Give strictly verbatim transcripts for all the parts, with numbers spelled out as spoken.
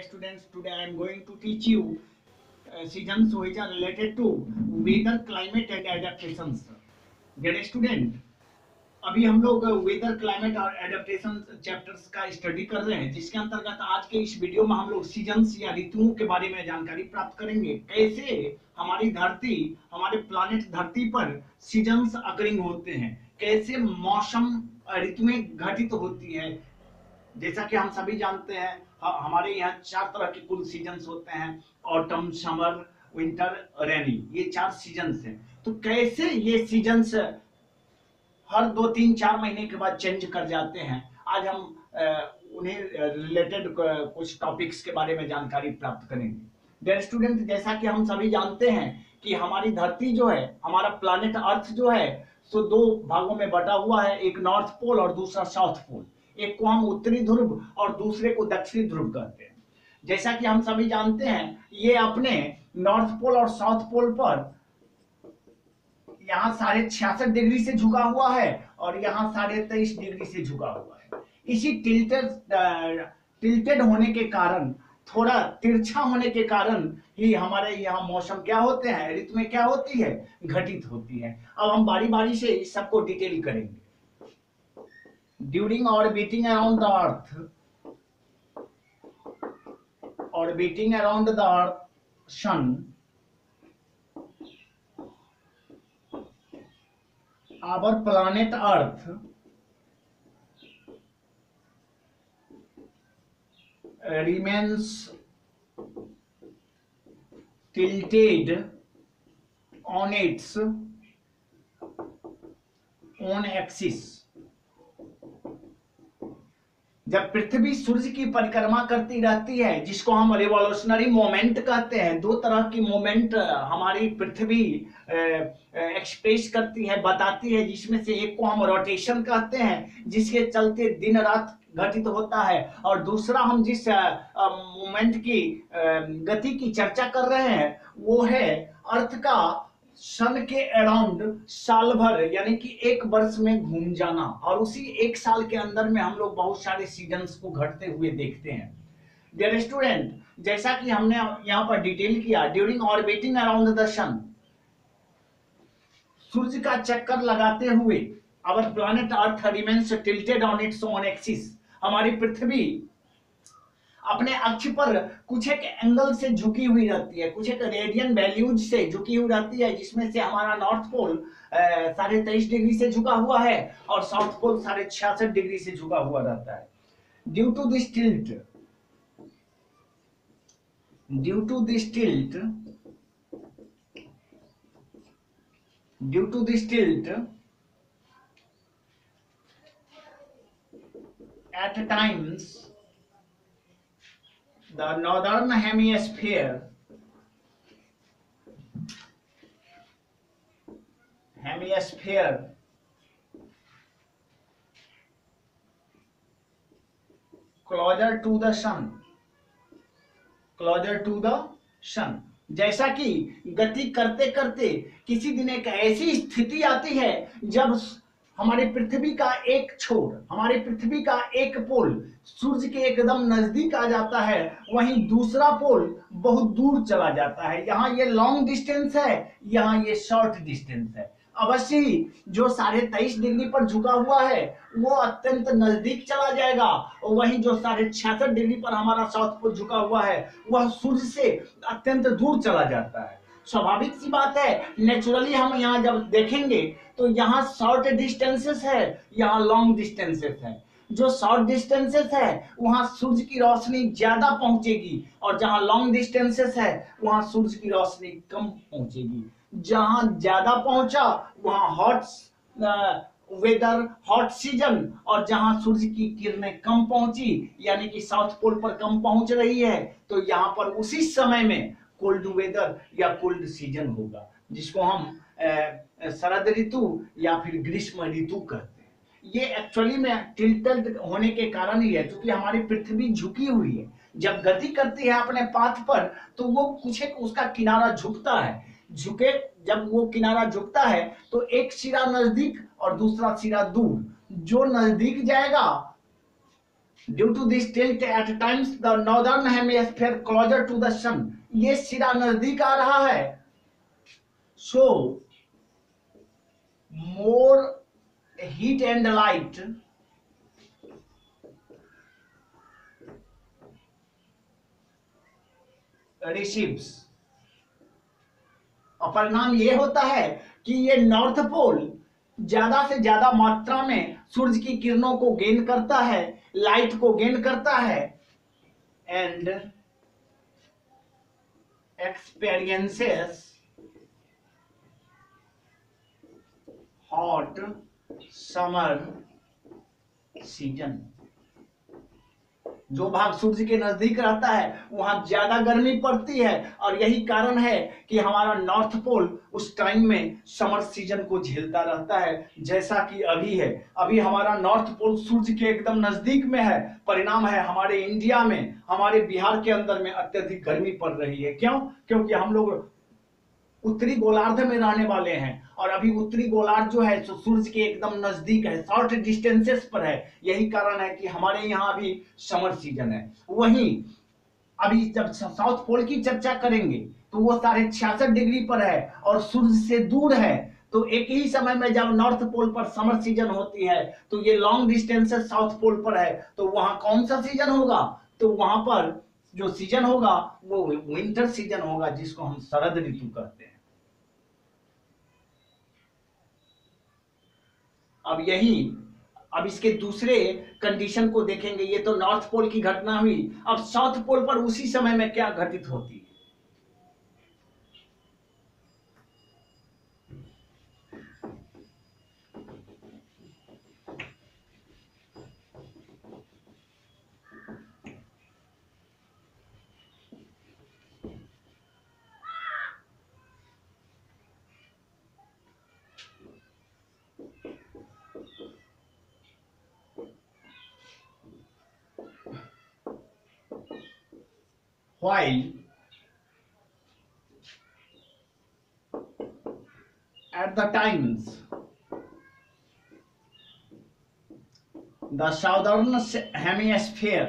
students, today I am going to teach you uh, seasons which are related to weather, climate and adaptations. Dear student, अभी हम लोग weather, climate और adaptation chapters का study कर रहे हैं, जिसके अंतर्गत आज के इस वीडियो में हम लोग सीजन्स या ऋतुओं के बारे में जानकारी प्राप्त करेंगे। कैसे हमारी धरती, हमारे प्लानेट धरती पर सीजन्स अकरिंग होते हैं, कैसे मौसम ऋतुएं घटित तो होती है। जैसा कि हम सभी जानते हैं, हमारे यहाँ चार तरह के कुल सीजन्स होते हैं, ऑटम, समर, विंटर, रेनी, ये चार सीजन्स हैं। तो कैसे ये सीजन्स हर दो तीन चार महीने के बाद चेंज कर जाते हैं, आज हम उन्हें रिलेटेड कुछ टॉपिक्स के बारे में जानकारी प्राप्त करेंगे। डियर स्टूडेंट, जैसा कि हम सभी जानते हैं कि हमारी धरती जो है, हमारा प्लैनेट अर्थ जो है, सो दो भागों में बटा हुआ है, एक नॉर्थ पोल और दूसरा साउथ पोल। एक को हम उत्तरी ध्रुव और दूसरे को दक्षिणी ध्रुव कहते हैं। जैसा कि हम सभी जानते हैं, ये अपने नॉर्थ पोल और साउथ पोल पर यहाँ साढ़े छियासठ डिग्री से झुका हुआ है और यहाँ साढ़े तेईस डिग्री से झुका हुआ है। इसी टिल्टेड टिल्टेड होने के कारण, थोड़ा तिरछा होने के कारण ही हमारे यहाँ मौसम क्या होते हैं, ऋतुएं क्या होती है, घटित होती है। अब हम बारी बारी से इस सबको डिटेल करेंगे। During orbiting around the earth, orbiting around the earth sun, our planet Earth remains tilted on its own axis। जब पृथ्वी सूर्य की परिक्रमा करती रहती है, जिसको हम रिवॉल्यूशनरी मोमेंट कहते हैं, दो तरह की मोमेंट हमारी पृथ्वी एक्सप्रेस करती है, बताती है, जिसमें से एक को हम रोटेशन कहते हैं, जिसके चलते दिन रात घटित होता है, और दूसरा हम जिस मोमेंट की गति की चर्चा कर रहे हैं वो है अर्थ का सन के अराउंड साल भर, यानी कि एक वर्ष में घूम जाना, और उसी एक साल के अंदर में हम लोग बहुत सारे सीजन्स को घटते हुए देखते हैं। डियर स्टूडेंट, जैसा कि हमने यहाँ पर डिटेल किया, during orbiting around the sun, सूर्य का चक्कर लगाते हुए our planet earth remains tilted on its own axis, हमारी पृथ्वी अपने अक्ष पर कुछ एक एंगल से झुकी हुई रहती है, कुछ एक रेडियन वैल्यूज से झुकी हुई रहती है, जिसमें से हमारा नॉर्थ पोल साढ़े तेईस डिग्री से झुका हुआ है और साउथ पोल साढ़े छियासठ डिग्री से झुका हुआ रहता है। Due to this tilt due to this tilt due to this tilt at times the northern hemisphere hemisphere closer to the sun closer to the sun। जैसा कि गति करते करते किसी दिन एक ऐसी स्थिति आती है जब हमारी पृथ्वी का एक छोर, हमारी पृथ्वी का एक पोल सूर्य के एकदम नजदीक आ जाता है, वहीं दूसरा पोल बहुत दूर चला जाता है। यहाँ ये लॉन्ग डिस्टेंस है, यहाँ ये शॉर्ट डिस्टेंस है। अवश्य ही जो साढ़े तेईस डिग्री पर झुका हुआ है वो अत्यंत नजदीक चला जाएगा, और वहीं जो साढ़े छियासठ डिग्री पर हमारा साउथ पोल झुका हुआ है वह सूर्य से अत्यंत दूर चला जाता है। स्वाभाविक सी बात है, नेचुरली हम यहाँ जब देखेंगे तो यहाँ शॉर्ट डिस्टेंसेस है, यहाँ लॉन्ग डिस्टेंसेस है। जो शॉर्ट डिस्टेंसेस है वहां सूर्य की रोशनी ज्यादा पहुंचेगी, और जहां लॉन्ग डिस्टेंसेस है वहां सूर्य की रोशनी कम पहुंचेगी। जहां ज्यादा पहुंचा वहां हॉट वेदर, हॉट सीजन, और जहां सूर्य की किरणें कम पहुंची, यानी कि साउथ पोल पर कम पहुंच रही है, तो यहाँ पर उसी समय में कोल्ड वेदर या कोल्ड सीजन होगा, जिसको हम शरद ऋतु या फिर ग्रीष्म ऋतु कहते हैं। ये एक्चुअली में टिल्टेड होने के कारण ही है, क्योंकि हमारी पृथ्वी झुकी हुई है। जब गति करती है अपने पाथ पर तो वो कुछ एक उसका किनारा झुकता है, झुके जब वो किनारा झुकता है तो एक सिरा नजदीक और दूसरा सिरा दूर। जो नजदीक जाएगा due to this tilt at times the northern hemisphere closer to the sun, ये सिरा नजदीक आ रहा है, so more heat and light receives. और परिणाम ये होता है कि ये नॉर्थ पोल ज्यादा से ज्यादा मात्रा में सूरज की किरणों को गेन करता है, लाइट को गेन करता है, and experiences hot summer season. जो भाग सूर्य के नजदीक रहता है वहां ज्यादा गर्मी पड़ती है, और यही कारण है कि हमारा नॉर्थ पोल उस टाइम में समर सीजन को झेलता रहता है, जैसा कि अभी है। अभी हमारा नॉर्थ पोल सूर्य के एकदम नजदीक में है, परिणाम है हमारे इंडिया में, हमारे बिहार के अंदर में अत्यधिक गर्मी पड़ रही है। क्यों? क्योंकि हम लोग उत्तरी गोलार्ध में रहने वाले हैं, और अभी उत्तरी गोलार्ध जो है सूर्य के एकदम नजदीक है, शॉर्ट डिस्टेंसेस पर है। यही कारण है कि हमारे यहाँ अभी समर सीजन है। वहीं अभी जब साउथ पोल की चर्चा करेंगे तो वो साढ़े छियासठ डिग्री पर है और सूर्य से दूर है। तो एक ही समय में जब नॉर्थ पोल पर समर सीजन होती है तो ये लॉन्ग डिस्टेंसेस साउथ पोल पर है, तो वहां कौन सा सीजन होगा? तो वहां पर जो सीजन होगा वो विंटर सीजन होगा, जिसको हम शरद ऋतु कहते हैं। अब यही अब इसके दूसरे कंडीशन को देखेंगे। ये तो नॉर्थ पोल की घटना हुई, अब साउथ पोल पर उसी समय में क्या घटित होती है। While at the times the southern hemisphere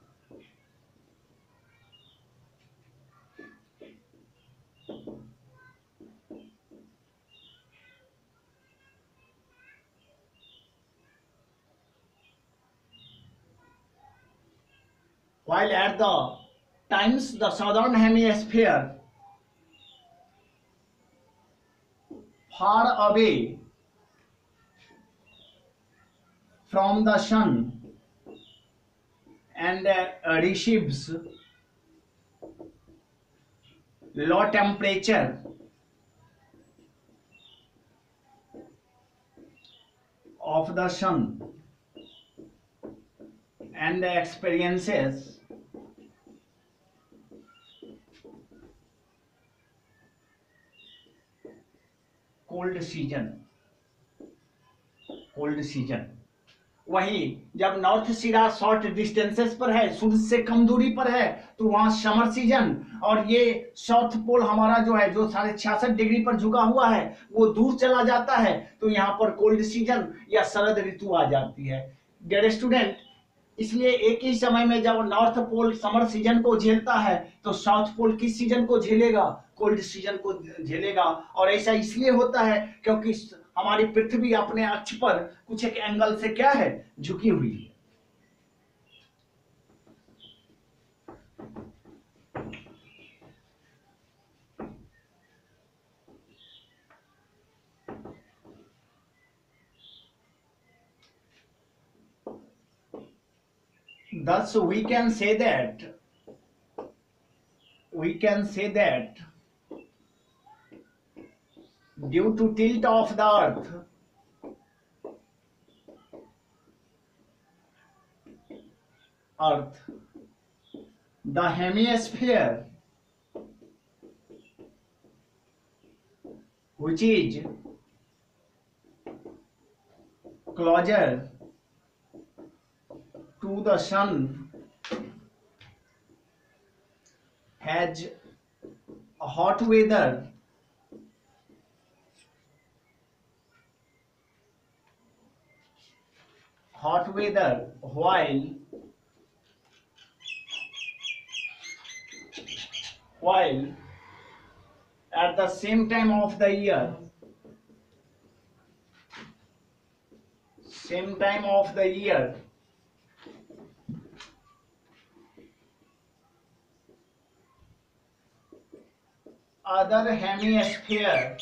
while at the times the southern hemisphere far away from the sun and uh, receives low temperature of the sun and experiences cold season cold season वहीं जब north सिरा short distances पर है, सूर्य से कम दूरी पर है, तो वहां समर सीजन, और ये साउथ पोल हमारा जो है जो साढ़े छियासठ डिग्री पर झुका हुआ है वो दूर चला जाता है, तो यहाँ पर कोल्ड सीजन या शरद ऋतु आ जाती है। डियर स्टूडेंट, इसलिए एक ही समय में जब नॉर्थ पोल समर सीजन को झेलता है तो साउथ पोल किस सीजन को झेलेगा? कोल्ड सीजन को झेलेगा। और ऐसा इसलिए होता है क्योंकि हमारी पृथ्वी अपने अक्ष पर कुछ एक एंगल से क्या है, झुकी हुई है। Thus we can say that we can say that due to tilt of the earth earth the hemisphere which is closer to the sun has hot weather hot weather while while at the same time of the year, same time of the year, other hemisphere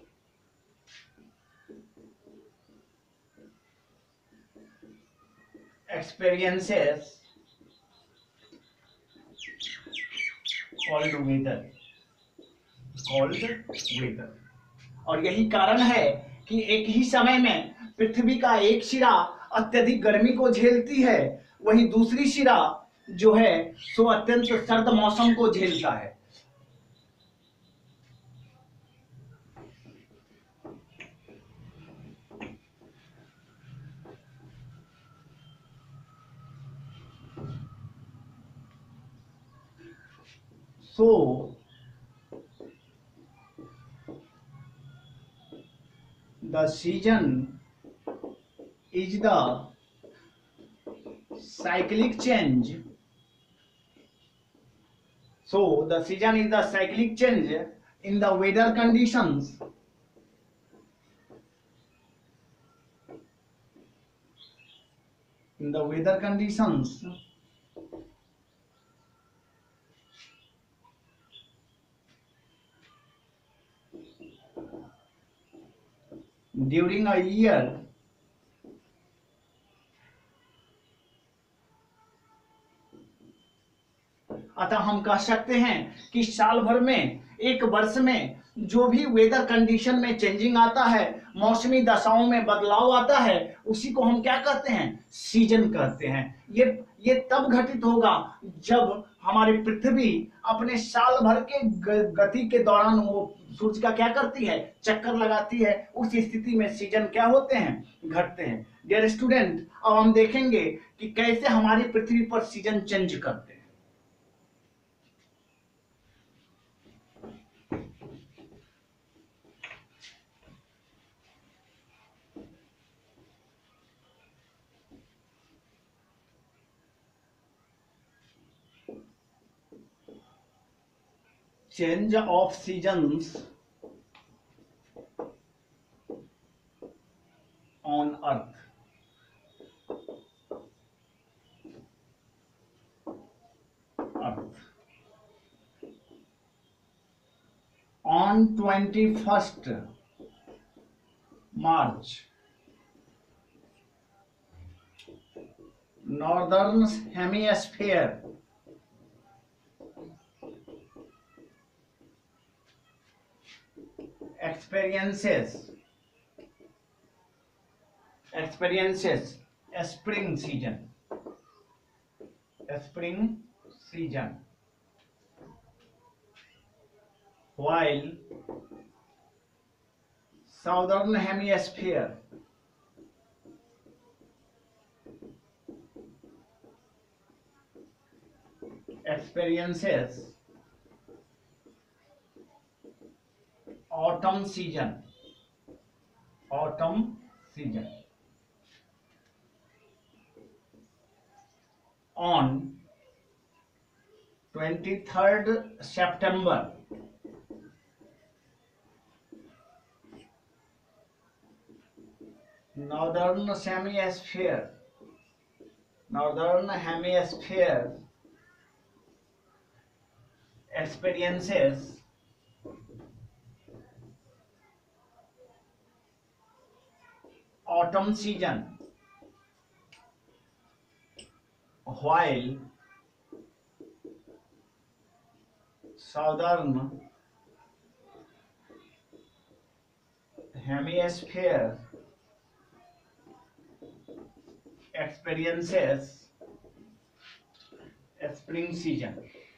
experiences called weather, called weather। और यही कारण है कि एक ही समय में पृथ्वी का एक सिरा अत्यधिक गर्मी को झेलती है, वहीं दूसरी सिरा जो है सो अत्यंत सर्द मौसम को झेलता है। So the season is the cyclic change. So the season is the cyclic change in the weather conditions in the weather conditions during a year अतः हम कह सकते हैं कि साल भर में, एक वर्ष में जो भी वेदर कंडीशन में चेंजिंग आता है, मौसमी दशाओं में बदलाव आता है, उसी को हम क्या कहते हैं? सीजन कहते हैं। ये ये तब घटित होगा जब हमारी पृथ्वी अपने साल भर के गति के दौरान वो सूर्य का क्या करती है? चक्कर लगाती है। उस स्थिति में सीजन क्या होते हैं? घटते हैं। डियर स्टूडेंट, अब हम देखेंगे कि कैसे हमारी पृथ्वी पर सीजन चेंज करते हैं। Change of seasons on earth, earth on twenty-first March, northern hemisphere experiences experiences a spring season, a spring season, while southern hemisphere experiences autumn season, autumn season on twenty-third September, northern hemisphere, northern hemisphere experiences autumn season, while southern hemisphere experiences a spring season।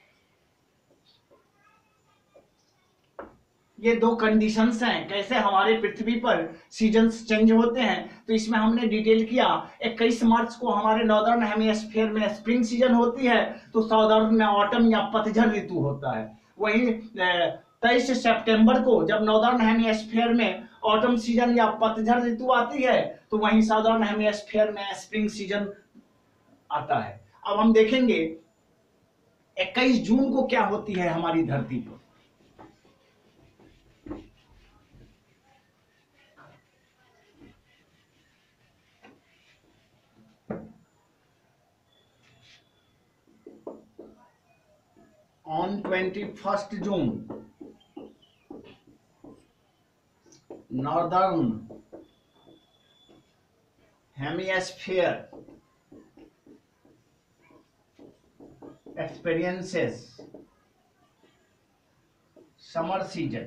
ये दो conditions हैं कैसे हमारे पृथ्वी पर seasons change होते हैं। तो इसमें हमने डिटेल किया, इक्कीस मार्च को हमारे नॉर्दर्न हेमिस्फीयर में स्प्रिंग सीजन होती है, तो साउदर्न में ऑटम या पतझड़ ऋतु होता है। वहीं तेईस सितंबर को जब नॉर्दर्न हेमिस्फीयर में ऑटम सीजन या पतझड़ ऋतु आती है, तो वहीं साउदर्न हेमिस्फीयर में स्प्रिंग सीजन आता है। अब हम देखेंगे इक्कीस जून को क्या होती है हमारी धरती पर? On twenty first June northern hemisphere experiences summer season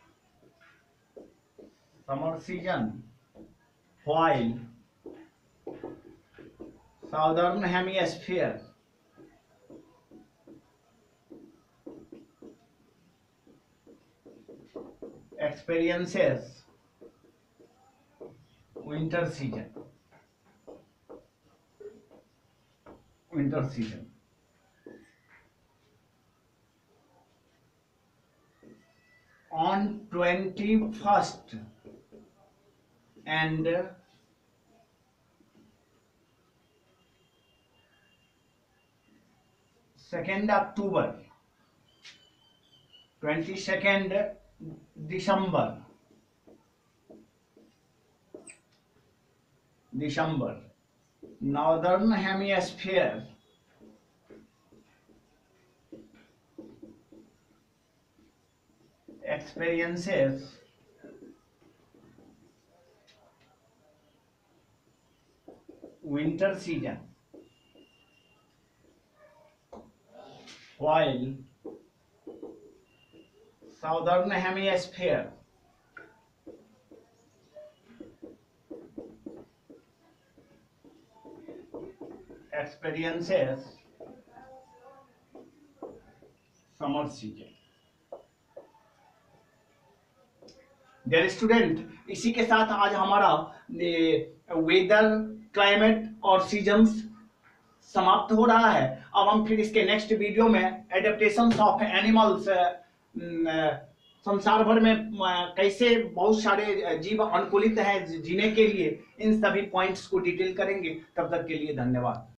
summer season while southern hemisphere experiences winter season winter season on twenty-first and second October, twenty-second December, December, Northern Hemisphere experiences winter season while southern hemisphere experiences summer season। Dear student, इसी के साथ आज हमारा weather, climate और seasons समाप्त हो रहा है। अब हम फिर इसके नेक्स्ट वीडियो में एडेप्टेशंस ऑफ एनिमल्स, संसार भर में कैसे बहुत सारे जीव अनुकूलित हैं जीने के लिए, इन सभी पॉइंट्स को डिटेल करेंगे। तब तक के लिए धन्यवाद।